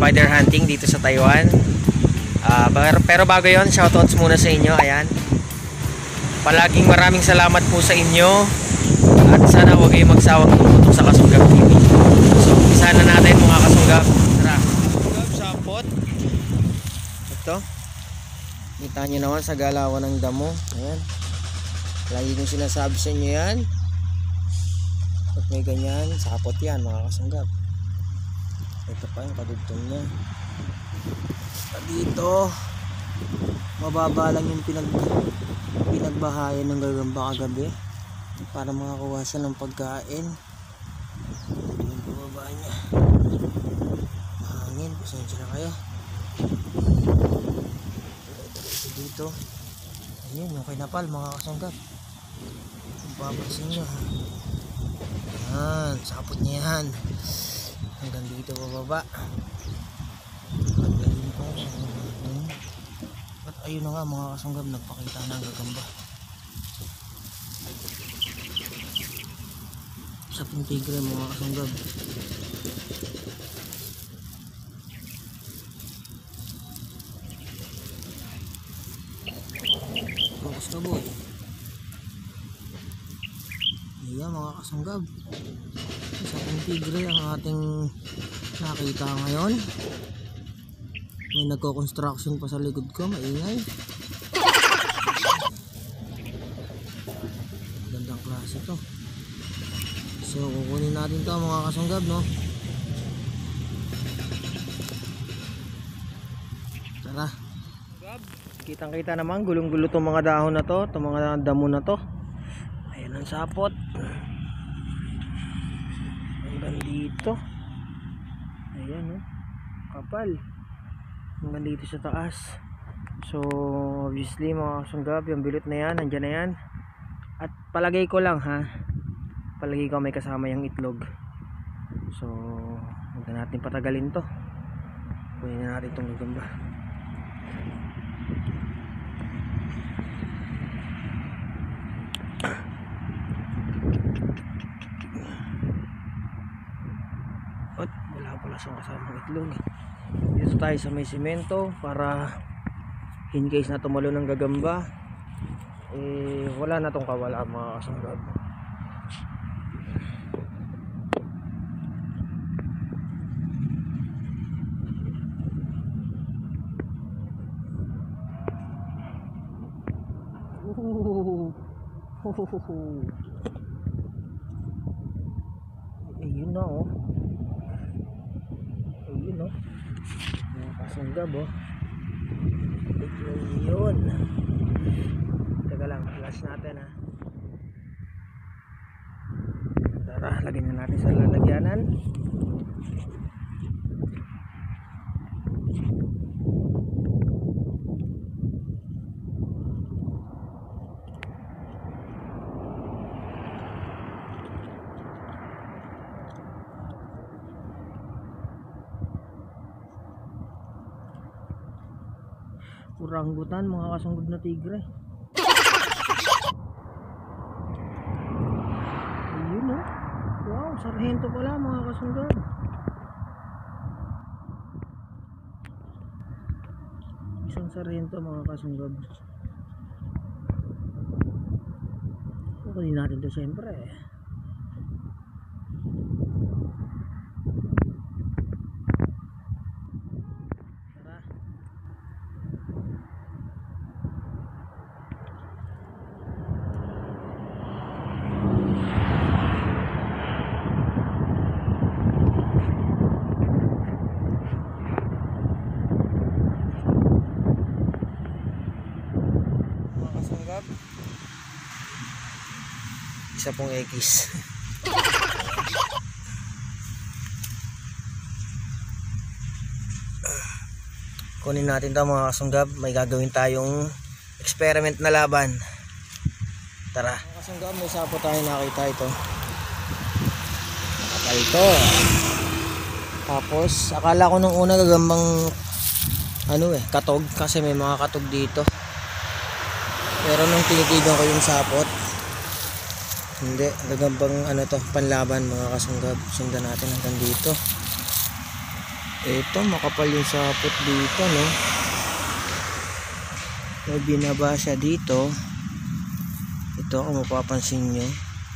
spider hunting dito sa Taiwan. Pero bago yon, shoutouts muna sa inyo. Ayan, palaging maraming salamat po sa inyo. At sana huwag kayong magsawang tumutok sa Kasunggab TV. So, umpisa na natin mga Kasunggab. Tara. Kasunggab, sapot. Ito. Kita nyo naman sa galawan ng damo. Ayan. Lagi kong sinasabi sa inyo yan. Pag may ganyan, sapot yan mga Kasunggab. Ito pa yung kadugtong niya. Dito, mababa lang yung pinagbahayan ng gagamba kagabi para makakuha siya ng pagkain. Ito yung pababa niya. Mahangin, pasensya na kayo. Ito dito. Ayun, yung kinapal mga Kasunggab. Kung papansin nyo, yan, sapot niya yan. Hanggang dito bababa. At ayun na nga mga Kasunggab, nagpakita na ang gagamba. Sa Tigre mga Kasunggab. Focus ka boy. Ayan mga Kasunggab, sa Tigre ang ating nakita ngayon. May nagko-construction pa sa likod ko, maingay. Gandang klase to. So kukunin natin to mga Kasunggab, no? Tara. Kitang kita naman, gulong-gulo tong mga dahon na to, tong mga damo na to. Ayan ang sapot. Hanggang dito. Ayan, no? Kapal. Hanggang dito sa taas. So obviously mga Kasunggab, yung bilot na yan, nandyan na yan. At palagay ko lang ha, palagay ko may kasama yung itlog. So huwag na natin patagalin to. Kunin na natin itong gagamba. At wala pala siyang kasamang itlog. Dito tayo sa may simento para in case na tumalo ng gagamba, wala na tong kawala mga Kasunggab. Ayun na oh. Ayun oh. Mga Kasunggab oh. Ayun. Teka lang, flash natin ha. Tara, lagyan na natin sa lalagyanan. Oranggutan mga Kasunggab na tigre. Ayun oh. Wow, sarhento pala mga Kasunggab. Isang sarhento mga Kasunggab. Kukunin natin to siyempre eh. Isa pong X. Kunin natin ito mga Kasunggab. May gagawin tayong experiment na laban. Tara. Mga Kasunggab, may sapo tayo nakita ito. Nakita ito. Tapos akala ko nung una gagambang katog, kasi may mga katog dito. Pero nung tinitigan ko yung sapot, hindi, gagambang panlaban mga Kasunggab. Sundan natin hanggang dito. Ito, makapal yung sapot dito, no? May binaba siya dito. Ito, kung mapapansin nyo.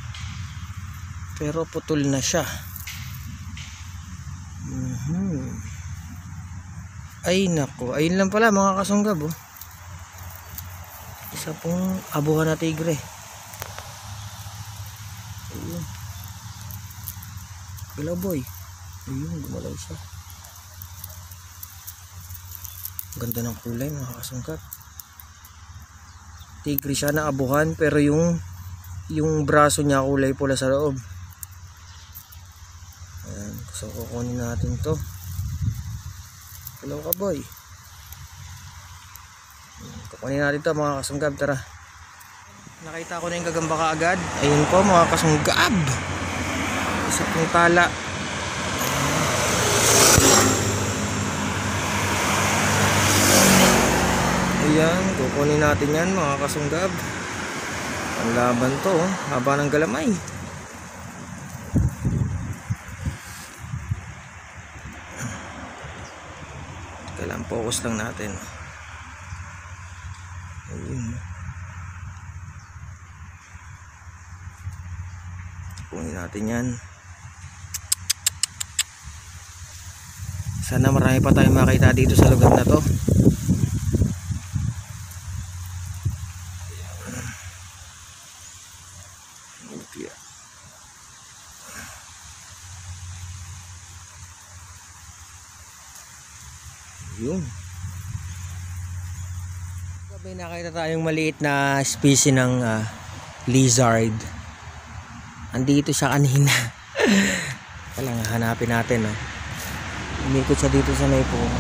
Pero putol na siya. Ay, nako. Ayun lang pala, mga kasunggab, oh. Isa pong abuhan na tigre. Ayun. Galaw, boy. Ayun, gumalaw siya. Ganda ng kulay, mga kasungkat. Tigre siya na abuhan, pero yung braso niya kulay pula sa loob. Ayan, so kukunin natin to. Hello ka, boy. Kukunin natin to, mga kasunggab. Tara. Nakita ko na yung gagamba ka agad. Ayun po, mga kasunggab. Isa pong tala. Ayan, kukunin natin yan, mga kasunggab. Ang laban to, oh. Haba ng galamay. Kailangan focus lang natin. Ayun. Kukunin natin yan. Sana marami pa tayong makita dito sa lugar na to. Yun. May nakita tayong maliit na species ng lizard. Andito siya kanina. Kailangan hanapin natin, no? Umikot siya dito sa may puno.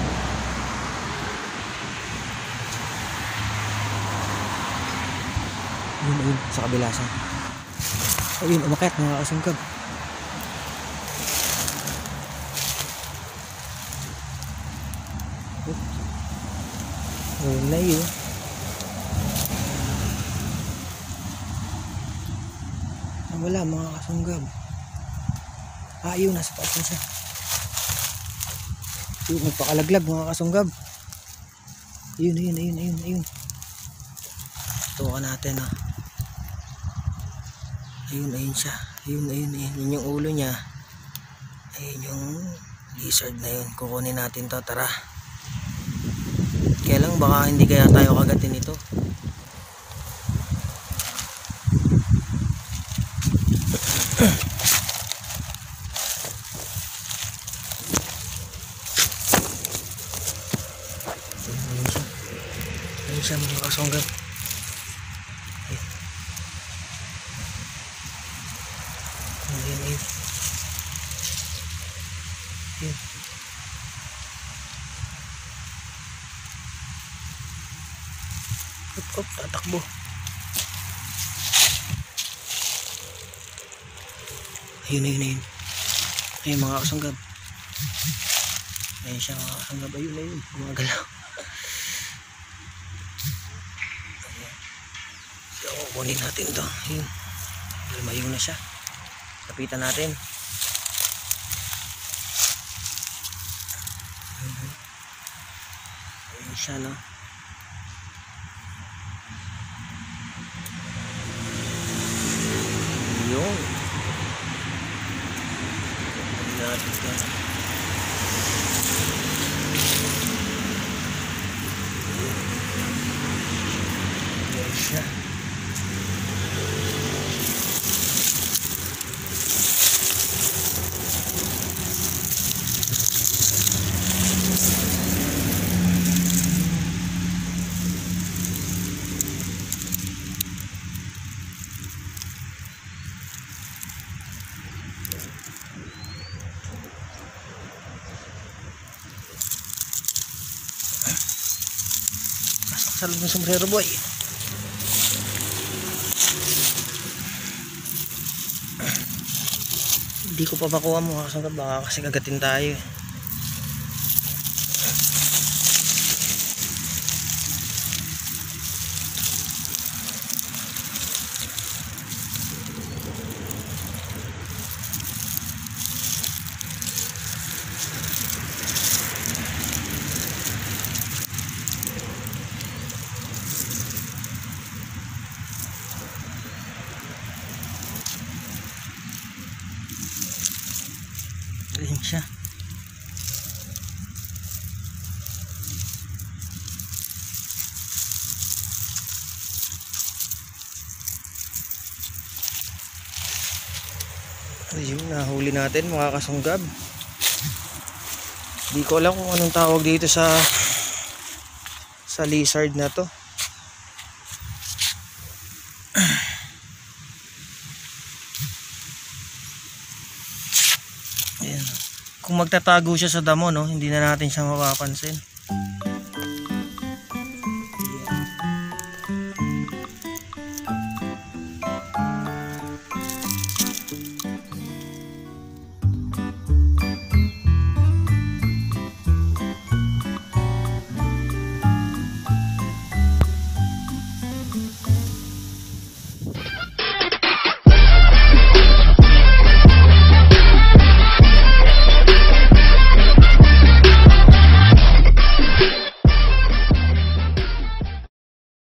Ayun, sa kabila siya. Ayun, umakyat, mga kasungkab. Ayun na yun. Wala, mga kasunggab. Ayun, nasa taas na siya. Ayun, nagpakalaglag, mga kasunggab. Ayun. Tuwa natin, ha. Ayun siya. Ayun. Yun yung ulo niya. Ayun yung lizard na yun. Kukunin natin to, tara. Kaya lang, baka hindi kaya tayo kagatin ito. Ayun siya, mga kasunggab. Ayun. Tatakbo. Ayun. Ayun, mga kasunggab. Ayun siya, mga kasunggab. Ayun. Gumagalaw. So, kukunin natin to. Ayun. Lumayo na siya. Kapitan natin. Ayun siya, no? Yun. Ayun siya. Sa loob ng sombrero, boy. Hindi ko pa makuha, mga kasunggab. Baka kasi kagatin tayo. siya. Ayun, nahuli natin mga kasunggab. Di ko alam kung anong tawag dito sa lizard na to. Ayan. Kung magtatago siya sa damo, no, hindi na natin siya mapapansin.